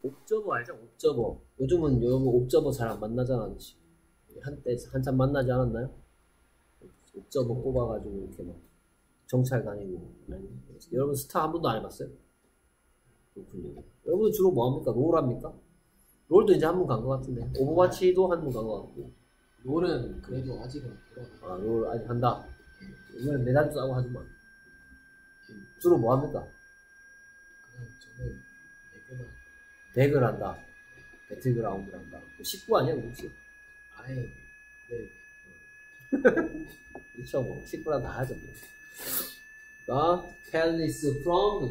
옵저버 알죠? 옵저버. 요즘은 여러분 옵저버 잘 안 만나잖아. 한때 한참 만나지 않았나요? 옵저버 뽑아가지고 이렇게 막 정찰 다니고. 여러분 스타 한 번도 안 해봤어요? 그렇군요. 여러분 주로 뭐 합니까? 롤 합니까? 롤도 이제 한 번 간 것 같은데. 오버워치도 한 번 간 것 같고. 롤은 그래도 아직은 아, 롤 아직 한다. 이번엔 메달 싸고 하지 마. 주로 뭐 합니까? 그냥 저는 백을 한다. 배틀그라운드를 한다. 19 아니야, 그렇지? 아예 네. 그렇죠, 뭐. 19랑 다 하죠, 뭐. Palace from,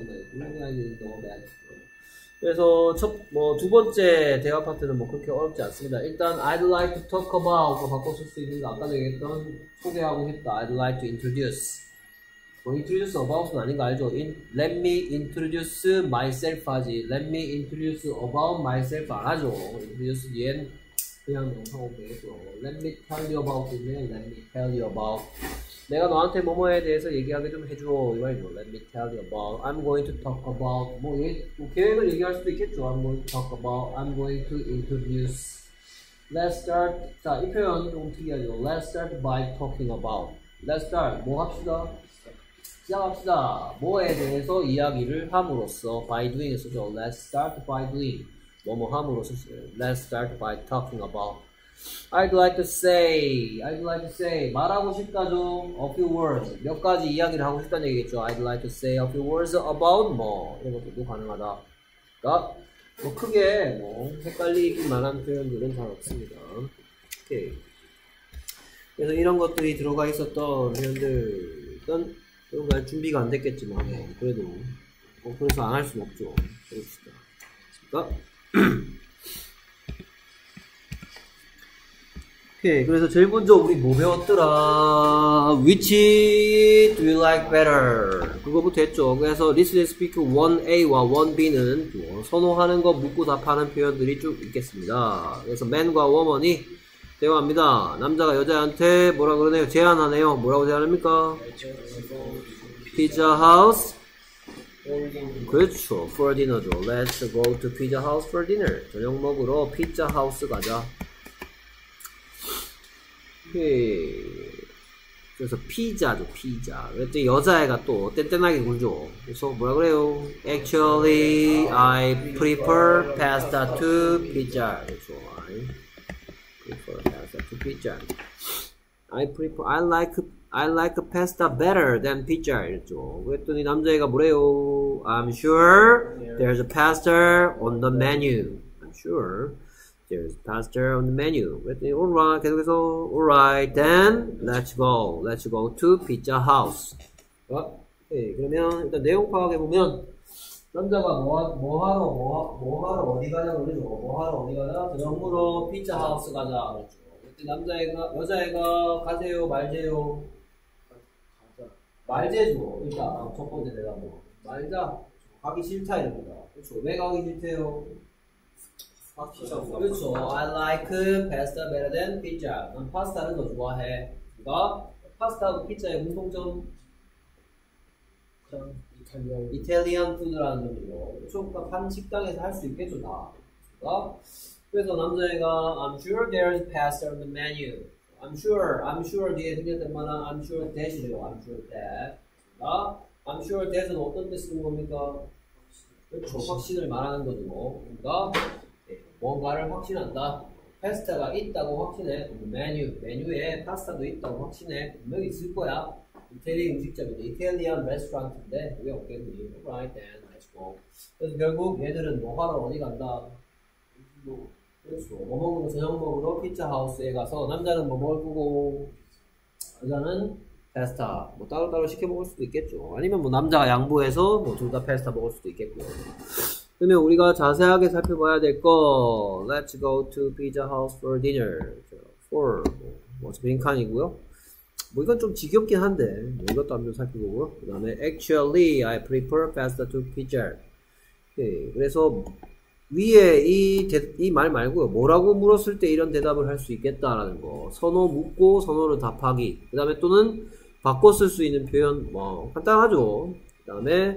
그래서 두 번째 대화 파트는 뭐 그렇게 어렵지 않습니다. 일단, I'd like to talk about, 바꿔 쓸 수 있는 거 아까도 얘기했던 소개하고 싶다. I'd like to introduce. 뭐, introduce about은 아닌 거 알죠? Let me introduce myself 하지. Let me introduce about myself 안 하죠. introduce 뒤엔 그냥 명사하고 되겠죠. Let me tell you about 이면 Let me tell you about. 내가 너한테 뭐뭐에 대해서 얘기하게 좀 해줘. 이 말이죠. Let me tell you about. I'm going to talk about. 뭐 계획을 얘기할 수도 있겠죠. I'm going to talk about. I'm going to introduce. Let's start. 자, 이 표현 좀 특이하죠. Let's start by talking about. Let's start. 뭐 합시다? 시작합시다. 뭐에 대해서 이야기를 함으로써 by doing을 쓰죠. Let's start by doing. 뭐뭐 함으로써 Let's start by talking about. I'd like to say 말하고 싶다죠. A few words. 몇 가지 이야기를 하고 싶다는 얘기겠죠. I'd like to say a few words about 뭐 이런 것도 가능하다. 그러니까 뭐 크게 뭐 헷갈리기 만한 표현들은 잘 없습니다. 오케이. 그래서 이런 것들이 들어가 있었던 표현들 일단 그런 거 준비가 안 됐겠지만 그래도 그래서 안 할 수는 없죠. 그렇습니다. 그러니까 오케이. 그래서 제일 먼저 우리 뭐 배웠더라? Which do you like better? 그거부터 했죠. 그래서 Listen and Speak 1A와 1B는 선호하는 거 묻고 답하는 표현들이 쭉 있겠습니다. 그래서 man과 woman이 대화합니다. 남자가 여자한테 뭐라 그러네요? 제안하네요. 뭐라고 제안합니까? Pizza House? 그렇죠. For dinner죠. Let's go to Pizza House for dinner. 저녁 먹으러 피자 하우스 가자. 그래서 피자죠, 피자. 그랬더니 여자애가 또 뗀뗀하게 굴죠. 그래서 뭐라 그래요? Actually, I prefer pasta to pizza. 그렇죠. I prefer pasta to pizza. I like pasta better than pizza. 이랬죠. 그랬더니 남자애가 뭐래요? I'm sure there's a pasta on the menu. I'm sure. There's pasta on the menu. 그랬더니 alright 계속해서 alright then let's go to pizza house. 오케이. 그러면 일단 내용 파악해 보면 남자가 뭐 하러 어디 가냐고 그러죠. 뭐 하러 어디 가냐? 저녁 먹으러 피자 하우스 가자 그랬죠. 그때 여자애가 가세요 말재요? 말재죠. 일단 첫 번째 대답은 말자. 가기 싫다 이럽니다. 그렇죠. 왜 가기 싫대요? 그렇죠. I like pasta better than pizza. 난 파스타를 더 좋아해. 그러니까 파스타하고 피자의 공통점 이탈리안 푸드라는 점이죠. 그렇죠. 그러니까 한 식당에서 할 수 있겠죠 다. 그러니까 그래서 남자애가 I'm sure there's pasta on the menu. I'm sure 뒤에 생겼던 말은 I'm sure that이죠. I'm sure that. 그러니까 I'm sure that은 어떤 때 쓰는 겁니까? 그렇죠. 확신을 말하는 거죠. 그러니까 뭔가를 확신한다. 파스타가 있다고 확신해. 메뉴에 파스타도 있다고 확신해. 분명히 있을 거야. 이태리 음식점인데 이탈리안 레스토랑인데 왜 없겠니? Right then, let's go. 그래서 결국 얘들은 뭐 하러 어디 간다? 그렇죠. 뭐 먹으러 저녁 먹으러 피자 하우스에 가서 남자는 뭐 먹을 거고 여자는 파스타 뭐 따로따로 시켜 먹을 수도 있겠죠. 아니면 뭐 남자가 양보해서 뭐 둘 다 파스타 먹을 수도 있겠고요. 그러면 우리가 자세하게 살펴봐야 될 거 Let's go to pizza house for dinner. for 뭐 빈칸이고요. 뭐 이건 좀 지겹긴 한데 뭐 이것도 한번 살펴보고요. 그 다음에 Actually, I prefer pasta to pizza. 오케이. 그래서 위에 이 말 말고요. 뭐라고 물었을 때 이런 대답을 할 수 있겠다라는 거. 선호 묻고 선호를 답하기. 그 다음에 또는 바꿔 쓸 수 있는 표현 뭐 간단하죠. 그 다음에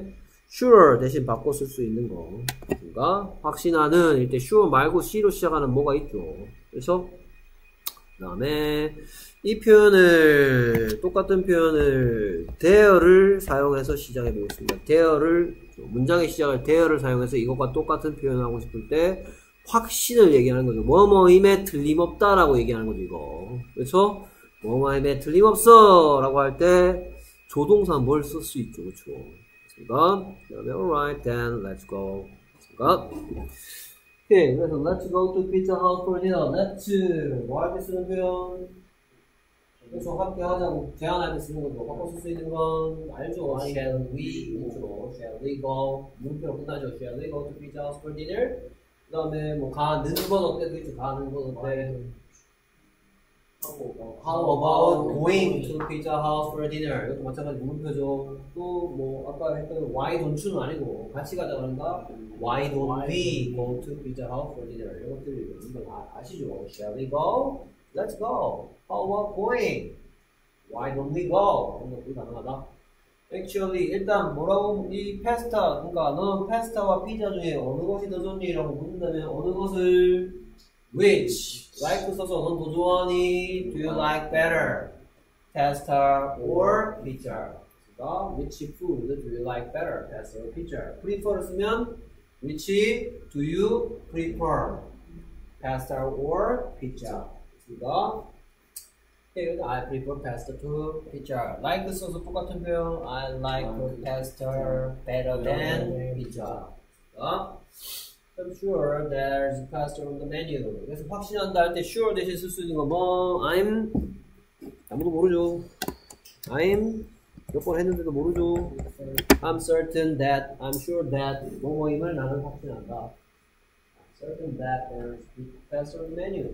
sure 대신 바꿔 쓸 수 있는 거. 그러니까 확신하는 이때 sure 말고 C로 시작하는 뭐가 있죠. 그래서 그 다음에 이 표현을 똑같은 표현을 there를 사용해서 시작해 보겠습니다. there를 문장의 시작을 there를 사용해서 이것과 똑같은 표현을 하고 싶을 때 확신을 얘기하는 거죠. 뭐뭐임에 틀림없다라고 얘기하는 거죠, 이거. 그래서 뭐뭐임에 틀림없어 라고 할 때 조동사 뭘 쓸 수 있죠, 그렇죠? 그러니까 그다음에 alright then let's go. 그러니까 오케이, 그래서 let's go to pizza house for dinner. let's 뭐 할 때 쓰는 표현? 그래서 함께 하자고 제안할 때 쓰는 거죠. 바꿔 쓸 수 있는 건 알죠? shall we 있죠. shall we go 문표로 끝나죠. shall we go to pizza house for dinner? 그 다음에 뭐 가는 건 어때? 그렇죠. 가는 건 어때? How about going to pizza house for dinner? 이것도 마찬가지 물음표죠. 또 뭐 아까 했던 why don't you는 아니고 같이 가자 그런가? Why don't we go to pizza house for dinner? 이것들 아시죠? Shall we go? Let's go. How about going? Why don't we go? 이런 것도 가능하다. Actually 일단 뭐라고 이 파스타 그러니까 너는 파스타와 피자 중에 어느 것이 더 좋니? 라고 묻는다면 어느 것을 which like 써서 넌 더 좋아하니? Do you like better? pasta or pizza? 그러니까 which food do you like better? pasta or pizza? prefer를 쓰면 which do you prefer? pasta or pizza? 그러니까 I prefer pasta to pizza. Like 써서 똑같은 표현. I like pasta better than pizza. I'm sure there's pasta on the menu. 그래서 확신한다 할 때 sure 대신 쓸 수 있는 거 뭐? I'm 아무도 모르죠. I'm 몇 번 했는데도 모르죠. I'm certain that I'm sure that 뭐뭐임을 나는 확신한다. I'm certain that there's pasta on the menu.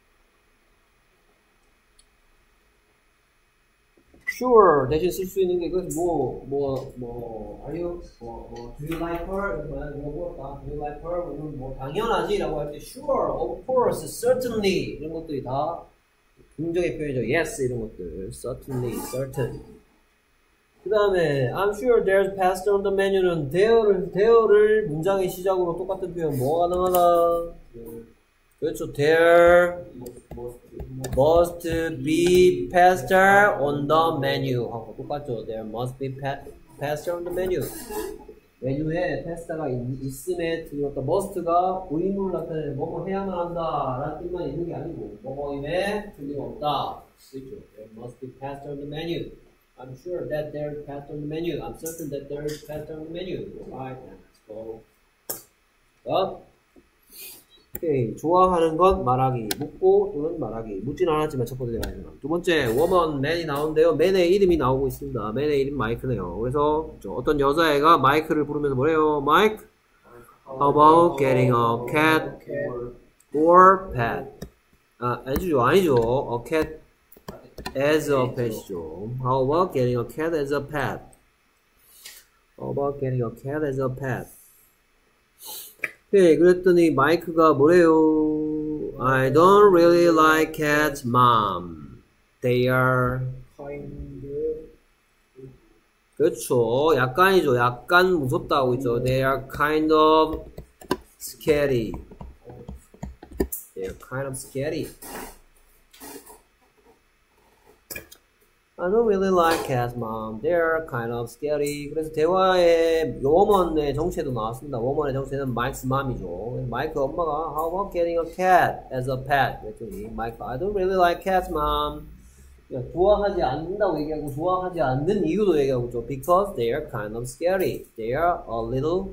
sure 대신 쓸 수 있는 게 이것은 are you do you like her? do you like her? 뭐 당연하지 라고 할 때 sure, of course, certainly 이런 것들이 다 긍정의 표현이죠. yes 이런 것들 certainly, certain. 그 다음에 I'm sure there's pasta on the menu는 there를 문장의 시작으로 똑같은 표현 뭐가 가능하다? 그렇죠. There must be pasta on the menu 하고 똑같죠. There must be pasta on the menu. 메뉴에 파스타가 있음에 틀렸다. must가 의무를 나타내는 뭐뭐 해야만 한다 라는 뜻만 있는 게 아니고 뭐뭐임에 틀림없다. 그렇죠. There must be pasta on the menu. I'm sure that there's pasta on the menu. I'm certain that there's pasta on the menu. Alright, let's go. 오케이. 좋아하는 것 말하기. 묻고 또는 말하기. 묻진 않았지만 첫 번째 대화에서. 두 번째, woman, man이 나오는데요. man의 이름이 나오고 있습니다. man의 이름 마이크네요. 그래서 어떤 여자애가 마이크를 부르면서 뭐래요? Mike, how about getting a cat or pet? 아니죠. A cat as a pet이죠. How about getting a cat as a pet? How about getting a cat as a pet? 네, 그랬더니 마이크가 뭐래요? I don't really like cats, mom. They are 그렇죠. 약간이죠. 약간 무섭다고 있죠. They are kind of scary. They are kind of scary. I don't really like cats, mom. They're kind of scary. 그래서 대화에 woman의 정체도 나왔습니다. woman의 정체는 Mike's mom이죠. 마이크 엄마가 How about getting a cat as a pet? 그랬더니 마이크 I don't really like cats, mom. 좋아하지 않는다고 얘기하고 좋아하지 않는 이유도 얘기하고 있죠. Because they are kind of scary. They are a little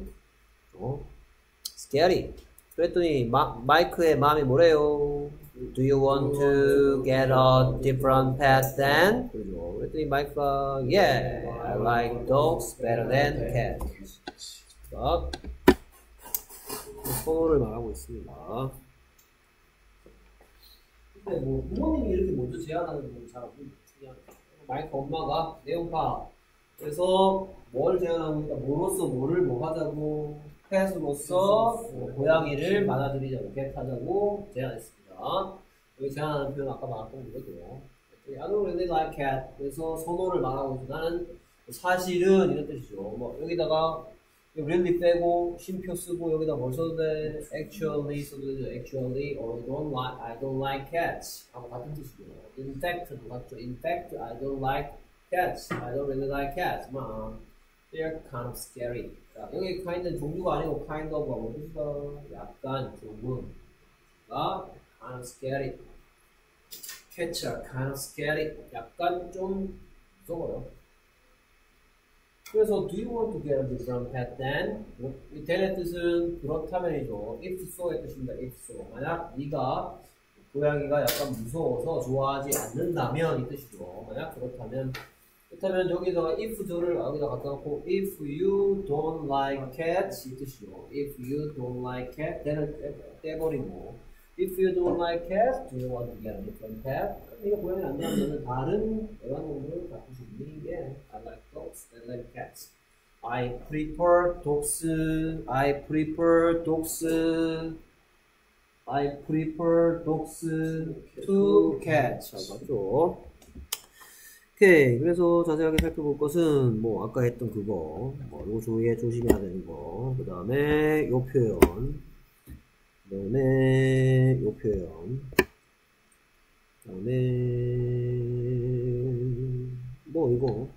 scary. 그랬더니 마이크의 맘이 뭐래요? Do you want to get a different pet then? 그랬더니 마이크가 Yeah, I like dogs better than cats. 선호를 말하고 있습니다. 근데 뭐 부모님이 이렇게 먼저 제안하는 건 잘 없는 그냥 마이크 엄마가 내용파 그래서 뭘 제안하고 있다 뭐로서 뭐를 뭐 하자고 펫으로서 고양이를 받아들이자고 겟하자고 제안했습니다. 여기 제안하는 표현 아까 말했던 거죠. I don't really like cat. 그래서 선호를 말하고 있어. 나는 사실은 이런 뜻이죠. 뭐 여기다가 really 빼고 쉼표 쓰고 여기다 뭘 써도 돼? actually 써도 되죠. actually or I don't like cats 하고 같은 뜻이고요. in fact도 같죠. in fact I don't like cats. I don't really like cats. They're kind of scary. 자, 여기 kind는 종류가 아니고 kind of가 뭐 뜻이다? 약간 조금 kind of scary. Cats are kind of scary. 약간 좀 무서워요. 그래서 do you want to get a different pet then? 이 then의 뜻은 그렇다면이죠. if so의 뜻입니다. if so. 만약 네가 고양이가 약간 무서워서 좋아하지 않는다면 이 뜻이죠. 만약 그렇다면 여기다가 if so를 여기다 갖다 놓고 if you don't like cats 이 뜻이죠. if you don't like cats then을 떼버리고 if you don't like cats do you want to get a different pet? 네가 고양이 안 좋아하면 다른 애완동물을 갖고 싶니? Yeah, I like dogs. I like cats. I prefer dogs. I prefer dogs. I prefer dogs to cats. 자, 맞죠? 오케이. 그래서 자세하게 살펴볼 것은 뭐 아까 했던 그거, 뭐 이거 조심해야 되는 거. 그 다음에 요 표현. 그 다음에 요 표현. 그 다음에 뭐 이거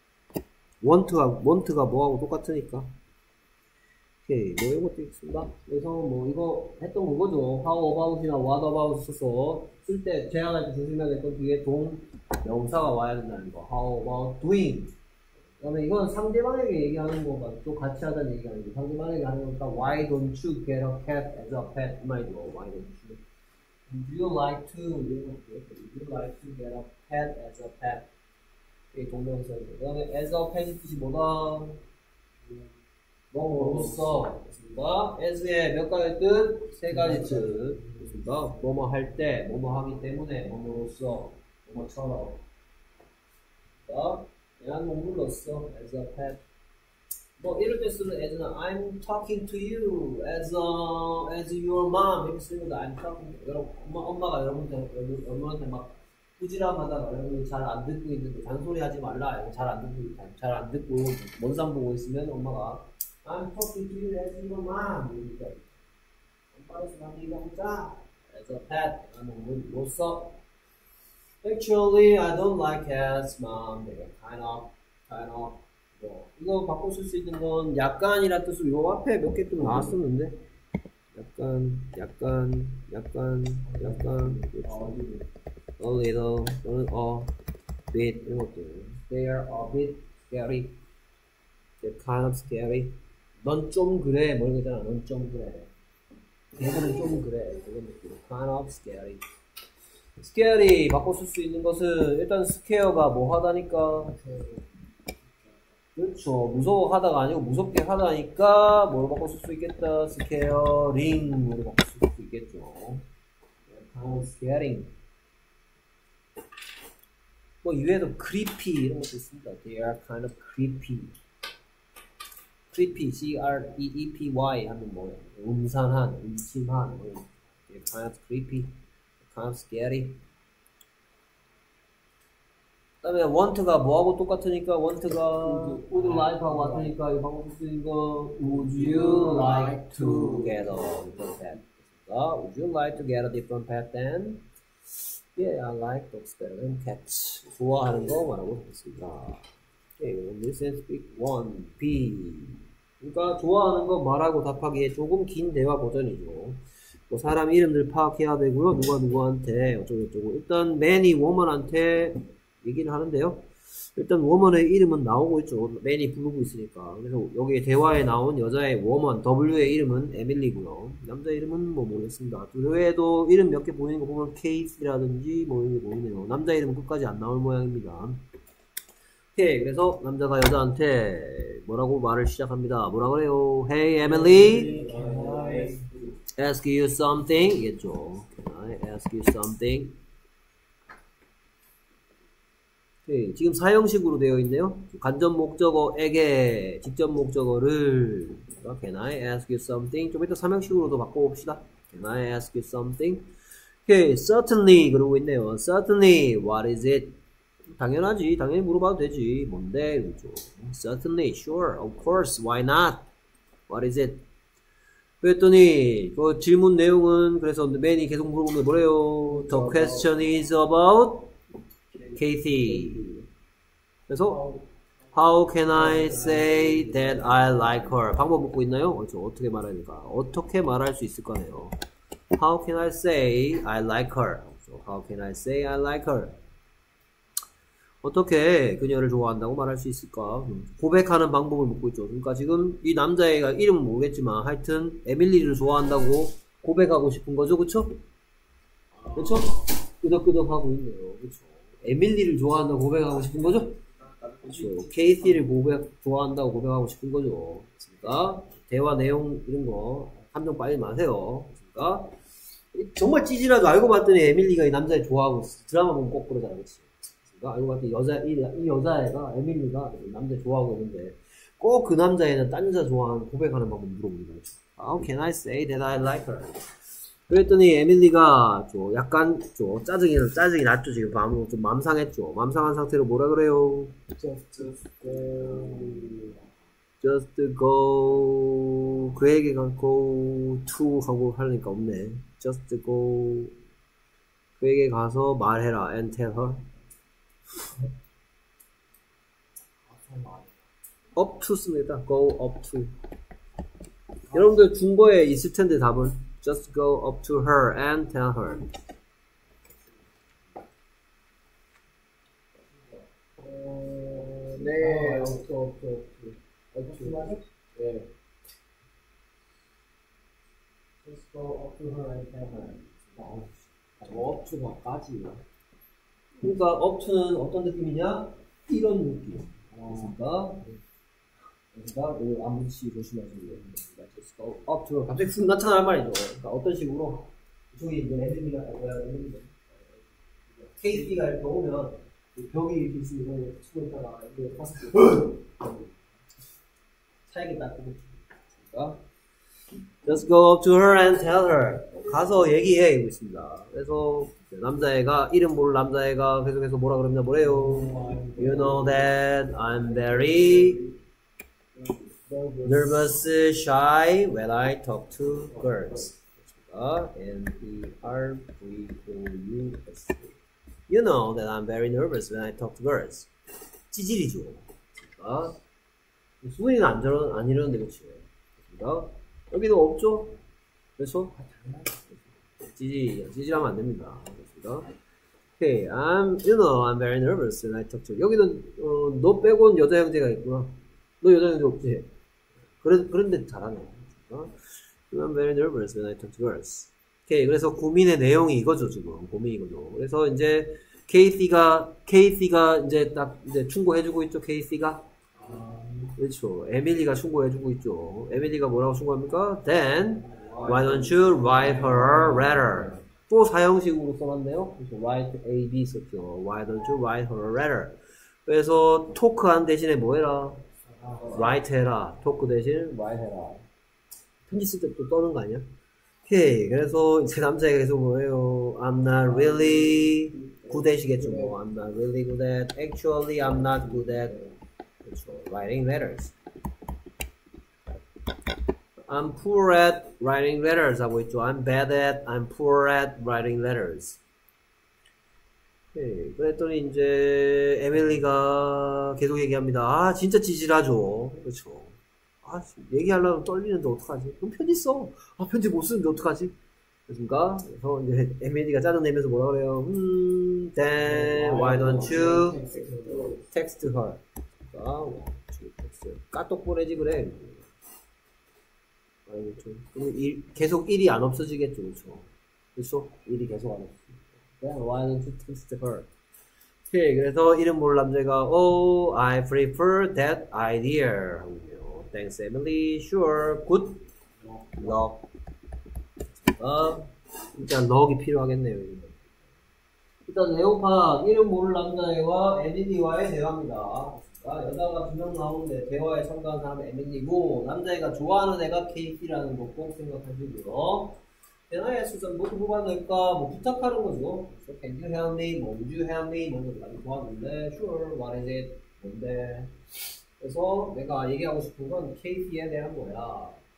want가 뭐하고 똑같으니까 오케이 뭐 이런 것도 있습니다. 그래서 뭐 이거 했던 그거죠. how about이나 what about 써서 쓸 때 제안할 때 조심해야 될 건 뒤에 명사가 와야 된다는 거. how about doing. 그 다음에 이건 상대방에게 얘기하는 거가 또 같이 하자는 얘기가 아니고 상대방에게 하는 거니까 why don't you get a cat as a pet 이 말이죠. why don't you would you like to get a pet as a pet 이 동명사이죠. 그 다음에 as a pet이 뜻이 뭐다? 뭐로써 그렇습니다. as의 몇 가지 뜻? 세 가지 뜻 그렇습니다. 뭐뭐 할 때, 뭐뭐 하기 때문에, 뭐뭐로써, 뭐뭐처럼 애완동물로서 as a pet 뭐 이럴 때 쓰는 as는 I'm talking to you as your mom 이렇게 쓰는 거다. I'm talking 엄마가 여러분한테 막 꾸지람하다가 여러분이 잘 안 듣고 있는데 잔소리 하지 말라. 잘 안 듣고 먼 산 보고 있으면 엄마가 I'm talking to you as your mom 이러니까 엄마로서 나한테 이거 하자 as a pet 애완동물로서 Actually, I don't like cats, mom. They're kind of. 뭐 이거 바꿔 쓸 수 있는 건 약간이란 뜻으로 요 앞에 몇 개 좀 나왔었는데 약간 a little 또는 a bit 이런 것들. They are a bit scary. They're kind of scary. 넌 좀 그래. 뭐 이런 거잖아. 넌 좀 그래. 걔들은 좀 그래. 이런 느낌. Kind of scary. scary 바꿔 쓸 수 있는 것은 일단 scare가 뭐 하다니까 그렇죠 무서워하다가 아니고 무섭게 하다니까 뭐로 바꿔 쓸 수 있겠다 scaring으로 바꿔 쓸 수 있겠죠 scaring 뭐 이외에도 creepy 이런 것도 있습니다. They are kind of creepy C-R-E-E-P-Y 하면 뭐예요? 음산한, 음침한 뭐 They're kind of creepy kind of scary. 그 다음에 want가 뭐하고 똑같으니까 want가 would like하고 같으니까 이 방법 쓸 수 있는 거 would you like to get a different pet? Would you like to get a different pet then? Yeah, I like dogs better than cats. 좋아하는 거 말하고 있습니다. Okay, listen, speak, 1, B. 그러니까 좋아하는 거 말하고 답하기에 조금 긴 대화 버전이죠. 뭐 사람 이름들 파악해야 되고요. 누가 누구한테 어쩌고저쩌고. 일단 man이 woman한테 얘기를 하는데요. 일단 woman의 이름은 나오고 있죠. man이 부르고 있으니까. 그래서 여기 대화에 나온 여자의 woman, W의 이름은 에밀리고요. 남자 이름은 뭐 모르겠습니다. 그 외에도 이름 몇 개 보이는 거 보면 케이스라든지 뭐 이런 게 보이네요. 남자 이름은 끝까지 안 나올 모양입니다. 오케이. 그래서 남자가 여자한테 뭐라고 말을 시작합니다. 뭐라 그래요? Hey Emily. Ask you something 이겠죠. Can I ask you something? 오케이. 지금 사형식으로 되어 있네요. 간접 목적어에게 직접 목적어를 Can I ask you something? 좀 이따 삼형식으로도 바꿔봅시다. Can I ask you something? 오케이. Certainly 그러고 있네요. Certainly. What is it? 당연하지. 당연히 물어봐도 되지. 뭔데? 그렇죠. Certainly. Sure. Of course. Why not? What is it? 그랬더니 그 질문 내용은 그래서 맨이 계속 물어보는 게 뭐래요? The question is about Kathy. 그래서 How can I say that I like her? 방법 묻고 있나요? 그렇죠. 어떻게 말하니까 어떻게 말할 수 있을 거네요. How can I say I like her? 그렇죠. How can I say I like her? 어떻게 그녀를 좋아한다고 말할 수 있을까? 고백하는 방법을 묻고 있죠. 그러니까 지금 이 남자애가 이름은 모르겠지만 하여튼 에밀리를 좋아한다고 고백하고 싶은 거죠. 그쵸? 그쵸? 끄덕끄덕 하고 있네요. 그쵸? 에밀리를 좋아한다고 고백하고 싶은 거죠? 그쵸? 케이티를 좋아한다고 고백하고 싶은 거죠. 그러니까 대화 내용 이런 거 함정 빨리 마세요. 그러니까 정말 찌질하도 알고 봤더니 에밀리가 이 남자애 좋아하고 있어. 드라마 보면 꼭 그러잖아. 그치? 알고 봤더니 이 여자애가 에밀리가 남자 좋아하고 있는데 꼭 그 남자애는 딴 여자 좋아하는 고백하는 방법 물어보는 거죠. How can I say that I like her? 그랬더니 에밀리가 약간 짜증이 났죠. 지금 밤으로 좀 맘상했죠. 맘상한 상태로 뭐라 그래요? Just go. 그에게가 go to 하고 하려니까 없네. Just go. 그에게 가서 말해라. And tell her. up to 씁니다. go up to. 여러분들 중고에 있을 텐데 답은 just go up to her and tell her. 네, up to. 네. Just go up to her and tell her. up to가까지. 그러니까 up to는 어떤 느낌이냐? 이런 느낌. 그러니까 안붙이 조심하시고요. just go up to 갑자기 훅 나타날 말이죠. 그러니까 어떤 식으로 저기 이제 애들이가 KC가 이렇게 오면 벽이 이렇게 있으면 치고 있다가 이렇게 봤을 때 차야겠다. 그러니까 just go up to her and tell her. 가서 얘기해 이거 있습니다. 그래서 남자애가 이름 모를 남자애가 계속해서 뭐라 그럽니다. 뭐래요? You know that I'm very nervous, shy when I talk to girls. N-E-R-V-O-U-S. You know that I'm very nervous when I talk to girls. 찌질이죠. 수은이는 안 이러는데 그치? 여기도 없죠? 그래서 찌질하면 안 됩니다. Okay, you know, I'm very nervous when I talk to you. 여기는 너 빼고는 여자 형제가 있구나. 너 여자 형제 없지? 그런데 잘하네. I'm very nervous when I talk to girls. Okay, 그래서 고민의 내용이 이거죠 지금. 고민이 이거죠. 그래서 이제 KC가 이제 딱 이제 충고해주고 있죠. KC가. 그렇죠. 에밀리가 충고해주고 있죠. 에밀리가 뭐라고 충고합니까? Then why don't you write her a letter? 또 사형식으로 써놨네요. 그래서 write A, B 썼죠. Why don't you write her a letter? 그래서 토크한 대신에 뭐 해라? write 해라. 토크 대신 write 해라. 편지 쓸 때 또 떠는 거 아니야? 오케이. 그래서 이제 남자애가 계속 뭐예요? I'm not really good at이겠죠. 뭐. I'm not really good at. Actually, I'm not good at. 그렇죠. Writing letters. I'm poor at writing letters 하고 있죠. I'm bad at, I'm poor at writing letters. 오케이. 그랬더니 이제 에밀리가 계속 얘기합니다. 아 진짜 찌질하죠. 그렇죠. 아 얘기하려면 떨리는데 어떡하지? 그럼 편지 써. 아 편지 못 쓰는데 어떡하지? 그렇습니까? 그래서 이제 에밀리가 짜증내면서 뭐라 그래요? Then why don't you text her? 까똑 보내지 그래. 계속 일이 안 없어지겠죠, 그렇죠? 그렇죠? 일이 계속 안 없어지죠. Why don't you text her? 오케이, 그래서 이름 모를 남자가 Oh, I prefer that idea. 하군요. Thanks, Emily. Sure. Good luck. 진짜 럭이 필요하겠네요. 일단 레오파 이름 모를 남자애와 에밀리와의 대화입니다. 여자가 2명 나오는데 대화에 참가한 사람은 에밀리고 남자애가 좋아하는 애가 KT라는 거 꼭 생각하시고요. Can I ask you 뭐부받을까 뭐 부탁하는 거죠. So, Can you help me? 뭐 Would you help me? 이런 거 많이 좋아하는데 Sure, what is it? 뭔데? 그래서 내가 얘기하고 싶은 건 KT에 대한 거야.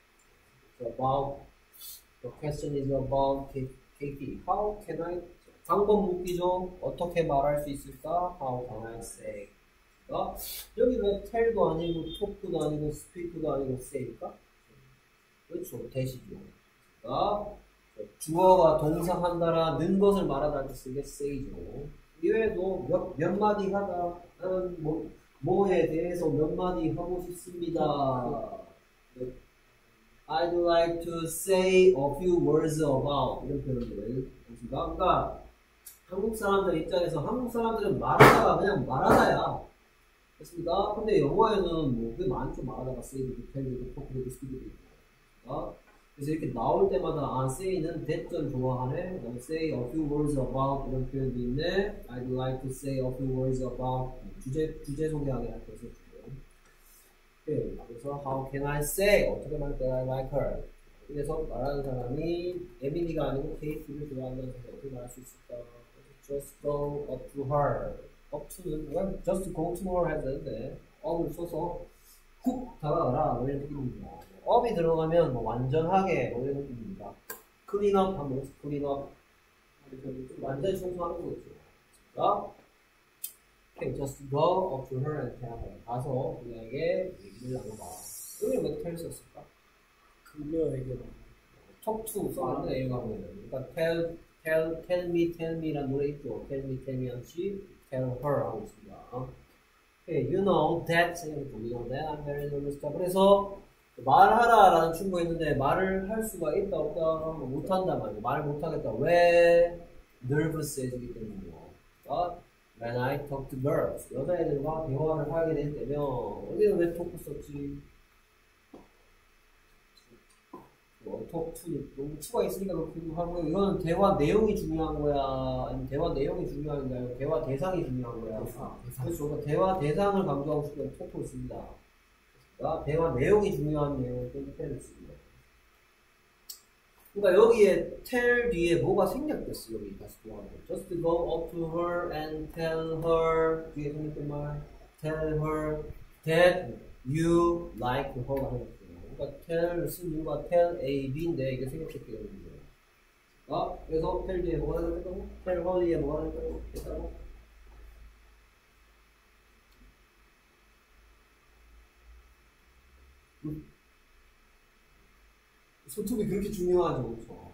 about the question is about Katie. How can I 방법 묻기죠. 어떻게 말할 수 있을까? How can I say? 여기 왜 tell도 아니고 talk도 아니고 speak도 아니고 say일까? 그렇죠. 대시죠. 주어가 동사한다라는 것을 말하다 할 때 쓰게 say죠. 이외에도 몇 마디 하다 나는 뭐에 대해서 몇 마디 하고 싶습니다. I'd like to say a few words about 이런 표현들. 그러니까 한국 사람들 입장에서 한국 사람들은 말하다가 그냥 말하다야. 됐습니까? 근데 영어에는 뭐 꽤 많죠. 말하다가 say도 tell도 talk도 speak도 있고. 그래서 이렇게 나올 때마다 say는 대전 좋아하네. say a few words about 이런 표현도 있네. I'd like to say a few words about 주제 소개하게 할 때 썼고요. 네, 그래서 how can I say 어떻게 말할 때 I like her. 그래서 말하는 사람이 에밀리가 아니고 케이티를 좋아한다는 사람이 어떻게 말할 수 있을까? Just go up to her. up to는 well, just go to her 해야 되는데 up을 써서 훅 다가가라 뭐 이런 느낌입니다. up이 들어가면 뭐 완전하게 뭐 이런 느낌입니다. clean up 하면 clean up 완전히 청소하는 거죠. Okay, just go up to her and tell her. 가서 그녀에게 얘기를 나눠봐. 여기는 왜 tell 썼을까? 그녀에게 talk to 써는데 얘가 보면 그러니까 tell me라는 노래 있죠. tell me 한시 tell her 하고 있습니다. Okay, you know that I'm very nervous. 그래서 말하라라는 충고가 있는데 말을 할 수가 있다 없다 못한다 말이야. 말을 못하겠다. 왜? nervous해지기 때문이요. When I talk to girls 여자애들과 대화를 하게 될 때면 여기는 왜 talk 썼지? talk to to가 있으니까 그렇게 하고요. 이거는 대화 내용이 중요한 거야? 아니면 대화 내용이 중요한가요? 대화 대상이 중요한 거야? 대상. 그렇죠. 그러니까 대화 대상을 강조하고 싶으면 talk를 씁니다. 대화 내용이 중요한 내용을 tell을 씁니다. 그러니까 여기에 tell 뒤에 뭐가 생략됐어. 여기 다시 돌아가면 just go up to her and tell her 뒤에 생략된 말 tell her that you like her가 생겼어요. 그러니까 tell 쓴 이유가 tell A, B인데 이게 생략됐기 때문이에요. 그래서 tell 뒤에 뭐가 생겼다고? tell her 뒤에 뭐가 생겼다고? 소통이 그렇게 중요하죠, 그렇죠?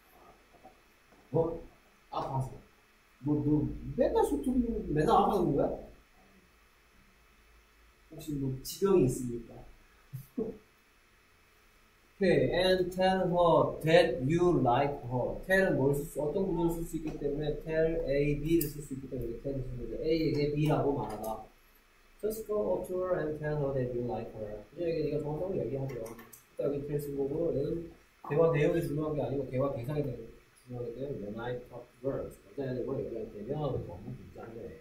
아파서. 너 맨날 맨날 아파하는 거야? 혹시 뭐 지병이 있습니까? Okay, and tell her that you like her. tell은 어떤 구조를 쓸 수 있기 때문에 tell A, B를 쓸 수 있기 때문에 tell을 쓰는데 A에게 B라고 말하다. Just go up to her and tell her that you like her. 그녀에게 네가 좋아한다고 얘기하죠. 여기 tell 쓴 거고 얘는 대화 내용이 중요한 게 아니고 대화 대상이 중요하기 때문에 when I talk to girls 여자애들과 얘기할 때면 너무 긴장해.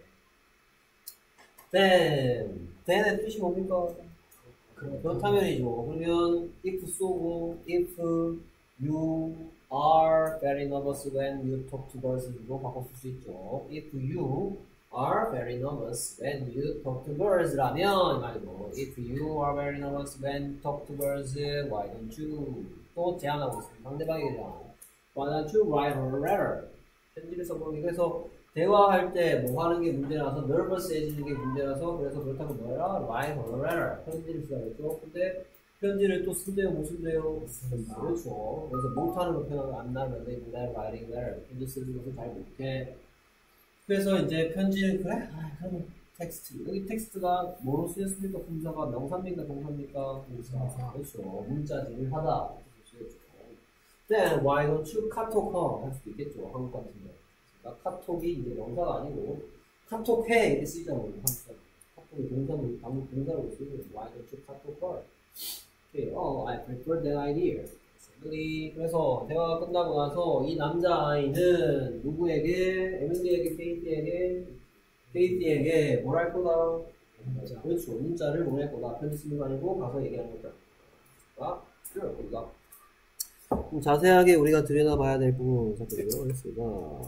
then의 뜻이 뭡니까? 그렇다면이죠. 그러면 if 쏘고 if you are very nervous when you talk to girls로 바꿔 쓸 수 있죠. if you are very nervous when you talk to girls라면 말고 if you are very nervous when you talk to girls why don't you 또 제안하고 있습니다. 상대방이랑 why don't you write her a letter 편지를 써보는 그래서 대화할 때 뭐 하는 게 문제라서 nervous해지는 게 문제라서 그래서 그렇다고 뭐라 write her a letter 편지를 써야겠죠. 근데 편지를 또 쓴대요 못 쓴대요? 그렇죠. 그래서 못하는 거 표현하면 안 나면 내가 writing letter 편지 쓰는 것을 잘 못해. 그래서 이제 편지를 그래? 그럼 텍스트 여기 텍스트가 뭐로 쓰였습니까? 분사가 명사입니까? 동사입니까? 분사. 그렇죠. 문자질을 하다. Then why don't you 카톡 her 할 수도 있겠죠. 한국 같은데. 그러니까 카톡이 이제 명사가 아니고 카톡해 이렇게 쓰잖아요. 한국 카톡이 동사로 쓰고 why don't you 카톡 her? Okay. I prefer that idea. 그래서 대화가 끝나고 나서 이 남자아이는 누구에게? 에밀리에게, 케이티에게 뭘 할 거다? 그렇죠. 문자를 보낼 거다. 편지 쓰는 거 아니고 가서 얘기하는 거다. 우리가 자세하게 우리가 들여다봐야 될 부분을 살펴보겠습니다.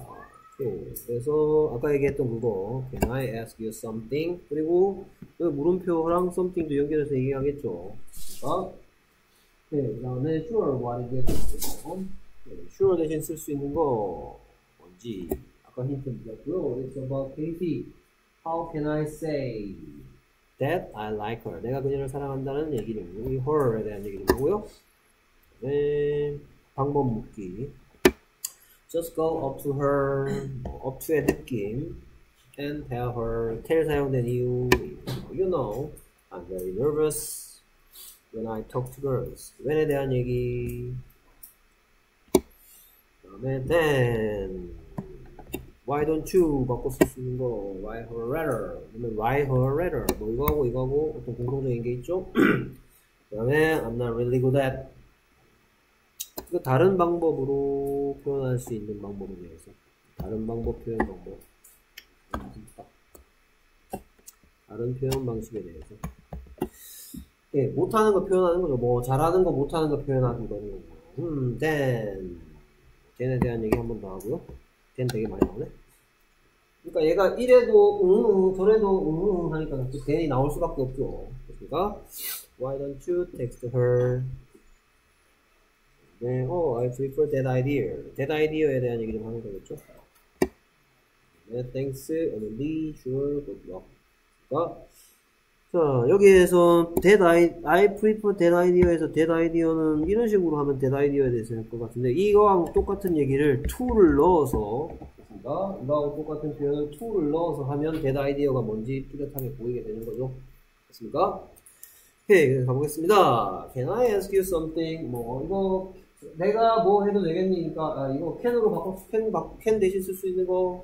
그래서 아까 얘기했던 그거 Can I ask you something? 그리고 그 물음표랑 something도 연결해서 얘기하겠죠. 네, 그 다음에 sure 뭐하는 게 있고, sure 대신 쓸 수 있는 거 뭔지 아까 힌트 드렸고요. It's about Katie. How can I say that I like her? 내가 그녀를 사랑한다는 얘기를, 이 her에 대한 얘기를 하고요. 네, 방법 묻기. Just go up to her, up to의 느낌, and tell her, tell 사용된 이유, you know, I'm very nervous when I talk to girls. when에 대한 얘기. 그다음에 then, why don't you 바꿔 쓸 수 있는 거, write her a letter. 그러면 write her a letter. 뭐 이거하고 어떤 공통적인 게 있죠. 그다음에 I'm not really good at. 이거 다른 방법으로 표현할 수 있는 방법에 대해서 다른 방법 표현 방법 다른 표현 방식에 대해서 예, 못하는 거 표현하는 거죠. 뭐 잘하는 거 못하는 거 표현하는 거는 then에 대한 얘기 한 번 더 하고요. then 되게 많이 나오네. 그러니까 얘가 이래도 저래도 하니까 then이 나올 수밖에 없죠. 그러니까 why don't you text her. 네, I prefer that idea. That idea에 대한 얘기 좀 하는 거겠죠? 네, thanks, Emily, sure, good luck. 자, 여기에서 I prefer that idea에서 that idea는 이런 식으로 하면 that idea에 대해서 할 것 같은데, 이거하고 똑같은 얘기를 to를 넣어서, 이거하고 똑같은 표현을 to를 넣어서 하면 that idea가 뭔지 뚜렷하게 보이게 되는 거죠. 됐습니까? 오케이, 그래서 가보겠습니다. Can I ask you something? 뭐, 이거, 내가 뭐 해도 되겠니까, 이거 can으로 바꿔, can 대신 쓸 수 있는 거.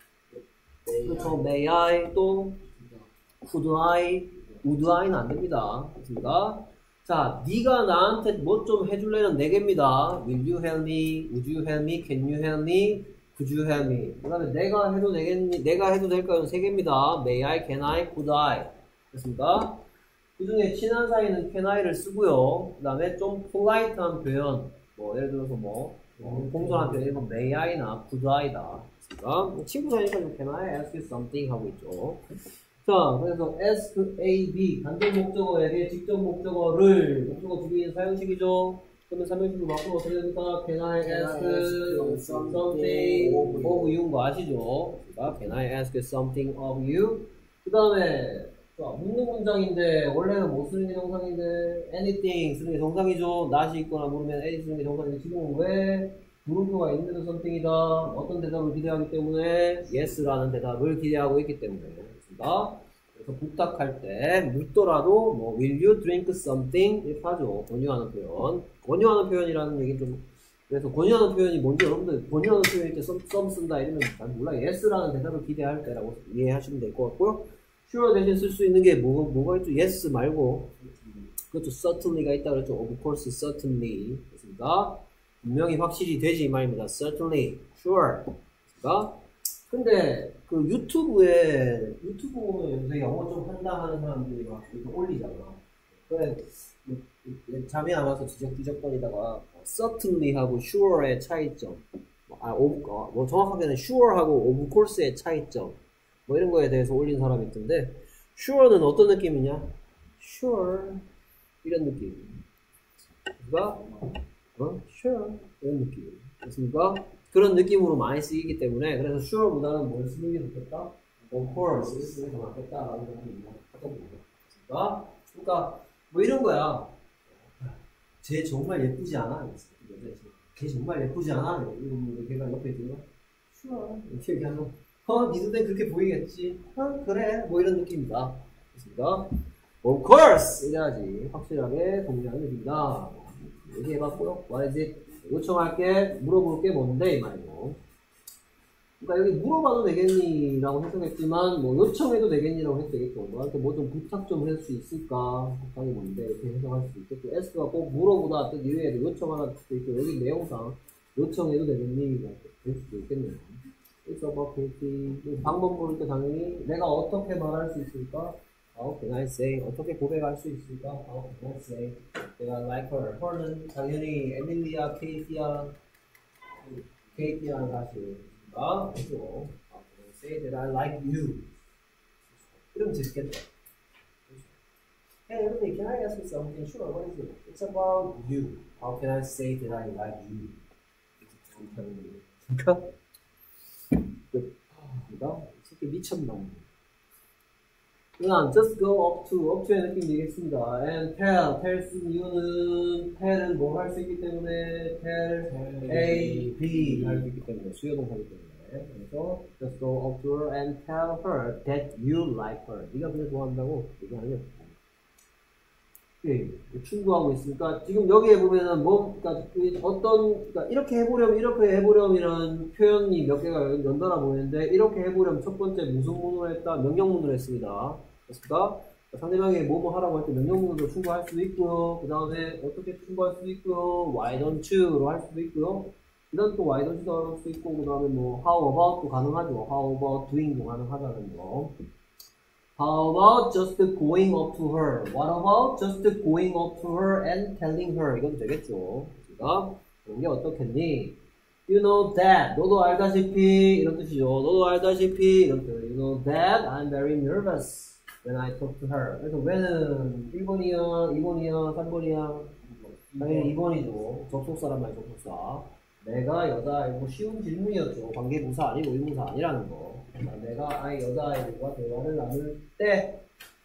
그렇죠. May I, 또, could I, would I는 안 됩니다. 됐습니까? 자, 네가 나한테 뭐 좀 해줄래는 4개입니다. Will you help me? Would you help me? Can you help me? Could you help me? 그 다음에 내가 해도 되겠니? 내가 해도 될까요? 3개입니다. May I, can I, could I. 됐습니까? 그 중에 친한 사이는 can I를 쓰고요. 그 다음에 좀 polite한 표현, 뭐 예를 들어서 공손한 표현, 이건 may I나 could I다. 친구 사이니까 좀 can I ask you something 하고 있죠. 자, 그래서 ask A, B 단독 목적어에게 직접 목적어를 목적어 부기인 사용식이죠. 그러면 사용식으로 바꾸면 어떻게 됩니까? Can I ask something of you인 거 아시죠? 그러니까 can I ask something of you? 그 다음에 묻는 문장인데 원래는 못 쓰는 게 정상인데 anything 쓰는 게 정상이죠. not이 있거나 모르면 any 쓰는 게 정상인데 지금은 왜 물음표가 있는데도 something이다. 어떤 대답을 기대하기 때문에 yes라는 대답을 기대하고 있기 때문에 그렇습니다. 그래서 부탁할 때 묻더라도 뭐 will you drink something 이렇게 하죠. 권유하는 표현. 권유하는 표현이라는 얘기 좀 그래서 권유하는 표현이 뭔지 여러분들 권유하는 표현일 때 some 쓴다 이러면 난 몰라. yes라는 대답을 기대할 때라고 이해하시면 될 것 같고요. sure 대신 쓸 수 있는 게 뭐가 있죠? yes 말고 그것도 certainly가 있다 그랬죠. of course, certainly 됐습니다. 분명히 확실히 되지 이 말입니다. certainly, sure 됐습니다. 근데 그 유튜브에 요새 영어 좀 한다 하는 사람들이 막 이렇게 올리잖아. 그래 잠이 안 와서 뒤적거리다가 certainly하고 sure의 차이점 뭐 정확하게는 sure하고 of course의 차이점 뭐 이런 거에 대해서 올린 사람이 있던데 sure는 어떤 느낌이냐? sure 이런 느낌 그러니까 sure 이런 느낌 됐습니까? 그런 느낌으로 많이 쓰이기 때문에 그래서 sure보다는 뭘 쓰는 게 좋겠다? of course 쓰는 게 더 낫겠다라는 생각이 하거든요. 그러니까 뭐 이런 거야. 쟤 정말 예쁘지 않아? 걔 정말 예쁘지 않아? 이러면 걔가 옆에 있는 거 sure 이렇게 얘기하면 니 눈에 그렇게 보이겠지? 그래 뭐 이런 느낌이다. 됐습니까? Of course 이래야지 확실하게 동의하는 느낌이다. 얘기해봤고요. What is it? 요청할게 물어볼게 뭔데 이 말이고 그러니까 여기 물어봐도 되겠니? 라고 해석했지만 뭐 요청해도 되겠니? 라고 해도 되겠고 너한테 뭐 좀 부탁 좀 할 수 있을까? 부탁이 뭔데? 이렇게 해석할 수도 있겠고 ask가 꼭 물어보다 뜻 이외에도 요청하다 뜻도 있고 여기 내용상 요청해도 되겠니? 될 수도 있겠네요. It's about Katie. 방법 모를 때 당연히 내가 어떻게 말할 수 있을까? How can I say? 어떻게 고백할 수 있을까? How can I say? 내가 like her. her는 당연히 에밀리아, 케이티아는 사실 그죠? How can I say that I like you? 이러면 재밌겠다. Hey, everybody, can I ask you something? Sure, what is it? It's about you. How can I say that I like you? 그러니까 이렇게 미쳤나? 그냥 just go up to의 느낌 되겠습니다. And tell 쓰는 이유는 tell은 뭐 할 수 있기 때문에 tell A, B 할 수 있기 때문에 수요동사이기 때문에 그래서 just go up to her and tell her that you like her. 네가 그냥 좋아한다고 얘기하면 충고하고 있으니까 지금 여기에 보면은 뭐 그러니까 그러니까 이렇게 해보렴이라는 표현이 몇 개가 연달아 보이는데 이렇게 해보렴 첫 번째 무슨 문으로 했다? 명령문으로 했습니다. 그러니까 상대방에게 뭐뭐 하라고 할 때 명령문으로 충고할 수도 있고요. 그 다음에 어떻게 충고할 수도 있고요. Why don't you로 할 수도 있고요. 그 다음 또 Why don't you도 할 수도 있고 그 다음에 뭐 How about도 가능하죠. How about doing도 가능하다는 거. How about just going up to her? What about just going up to her and telling her? 이건 되겠죠. 그러니까 그런 게 어떻겠니? You know that. 너도 알다시피 이런 뜻이죠. 너도 알다시피 이런 뜻. You know that I'm very nervous when I talk to her. 그래서 when은 1번이야, 2번이야, 3번이야. 당연히 2번이죠. 접속사란 말이야, 접속사. 내가 여자아이고 쉬운 질문이었죠. 관계부사 아니고 의문사 아니라는 거. 내가 여자아이들과 대화를 나눌 때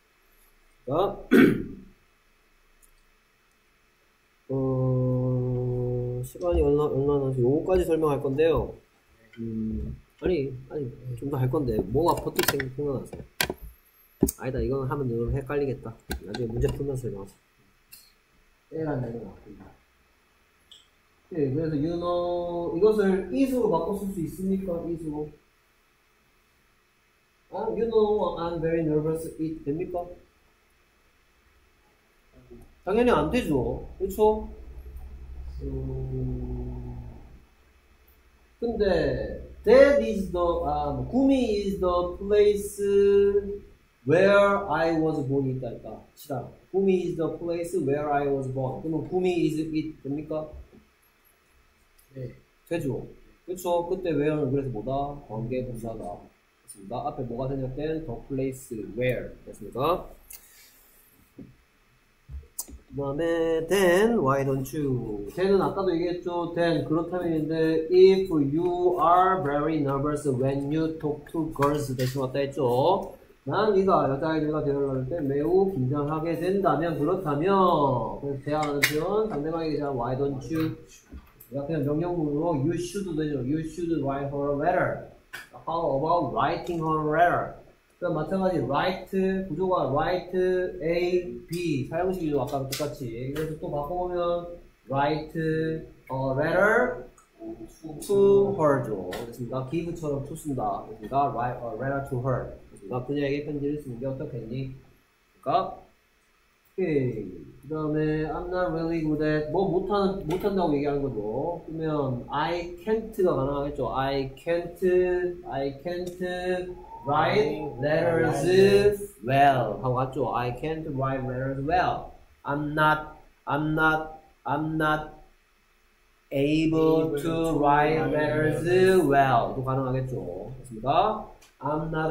시간이 얼마나 요거까지 설명할 건데요. 아니 좀 더 할 건데 뭐가 퍼뜩 생각나서 아니다 이건 하면 너무 헷갈리겠다. 나중에 문제 풀면서 설명하자. 때란 단어가 나옵니다. 네, 그래서 you know 이것을 is로 바꿔 쓸 수 있습니까? is로 you know I'm very nervous it 됩니까? 당연히 안 되죠. 그렇죠? 근데 that is the 구미 is the place where I was born 있다니까. 시다. 구미 is the place where I was born. 그러면 구미 is it 됩니까? 네. 되죠. 그렇죠. 그때 where는 그래서 뭐다? 관계부사다. 됐습니다. 앞에 뭐가 생략된 the place where 됐습니까? 그 다음에 then why don't you then은 아까도 얘기했죠. then 그렇다면인데 if you are very nervous when you talk to girls 대신 왔다 했죠. 난 네가 여자아이들과 대화를 나눌 때 매우 긴장하게 된다면 그렇다면 그래서 대화하는 표현 상대방에게 대한 why don't you 그냥 명령문으로 you should 되죠. You should write her a letter. How about writing her a letter? 그럼 마찬가지 write 구조가 write A, B 사용식이죠. 아까랑 똑같이. 그래서 또 바꿔보면 write a letter to her죠. 됐습니까? give처럼 to 쓴다. 됐습니까? write a letter to her. 됐습니까? 그녀에게 편지를 쓰는 게 어떻겠니? 그러니까 오케이. 그 다음에 I'm not really good at 뭐 못한다고 얘기하는 거죠. 그러면 I can't가 가능하겠죠. I can't write letters well 하고 갔죠. I can't write letters well. I'm not able to write letters well 도 가능하겠죠. 됐습니까? I'm not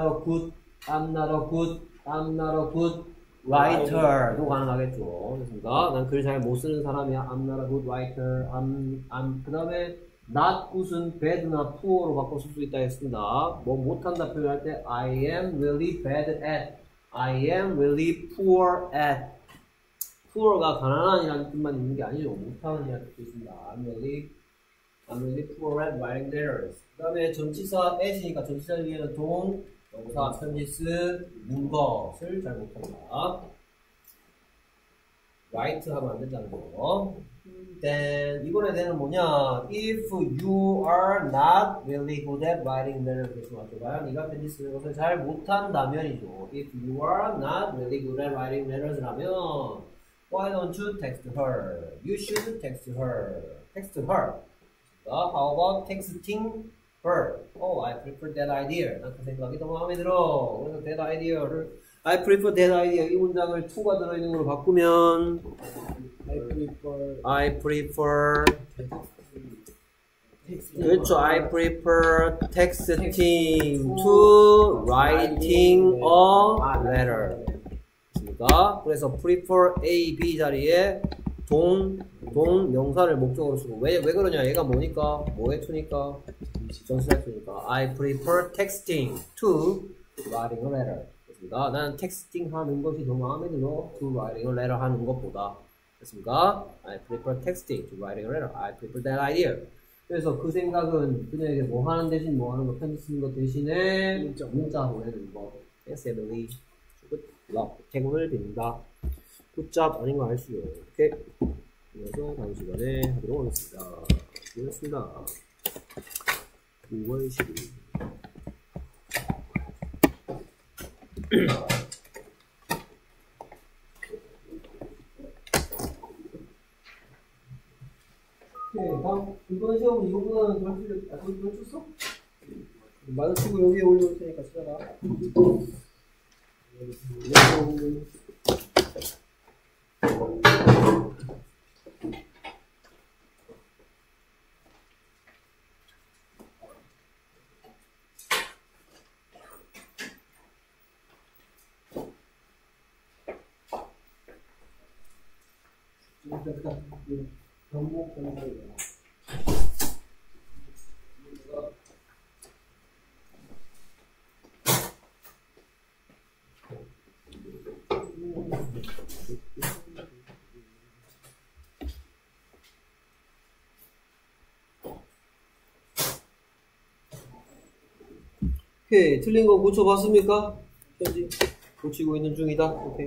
a good writer도 가능하겠죠. 됐습니까? 난 글 잘 못 쓰는 사람이야. I'm not a good writer. 그 다음에 not good은 bad나 poor로 바꿔 쓸 수 있다 했습니다. 뭐 못한다 표현할 때 I am really bad at. I am really poor at. poor가 가난한이라는 뜻만 있는 게 아니죠. 못하는이라는 뜻도 있습니다. I'm really poor at writing letters. 그 다음에 전치사 as니까 전치사 중에는 동 동사, 편지스, 문 것을 잘 못한다. write 하면 안 된다는 거. then 이번에 되는 뭐냐? if you are not really good at writing letters 그래서 맞춰봐요. 네가 편지 쓰는 것을 잘 못한다면이죠. if you are not really good at writing letters 라면 why don't you text her? You should text her. text her. how about texting her? Oh, I prefer that idea. 난 그 생각이 더 마음에 들어. 그래서 that idea를 I prefer that idea 이 문장을 to가 들어있는 걸로 바꾸면 I prefer 그렇죠. I prefer texting to writing a letter. 됐습니까? 그래서 prefer A, B 자리에 명사를 목적으로 쓰고 왜 그러냐? 얘가 뭐니까? 뭐의 to니까? 전치사투니까 I prefer texting to writing a letter. 됐습니까? 나는 texting 하는 것이 더 마음에 들어 to writing a letter 하는 것보다. 됐습니까? I prefer texting to writing a letter. I prefer that idea. 그래서 그 생각은 그녀에게 뭐 하는 대신 뭐 하는 거 편지 쓰는 거 대신에 문자 보내는 거. Yes, Emily. Good luck. 행운을 빈다. 굿잡 아닌 거 알수요. 오케이. 그래서 다음 시간에 하도록 하겠습니다. 수고하셨습니다. 9월 10일. 오케이, 다음 이번 시험은 이거보다는 덜 쳤어? 맞아치고 여기에 올려올 테니까 찾아라. 경복 오케이, 틀린 거 고쳐봤습니까? 현지 고치고 있는 중이다. 오케이.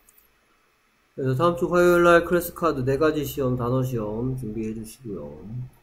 그래서 다음 주 화요일 날 클래스 카드 4가지 시험, 단어 시험 준비해 주시고요.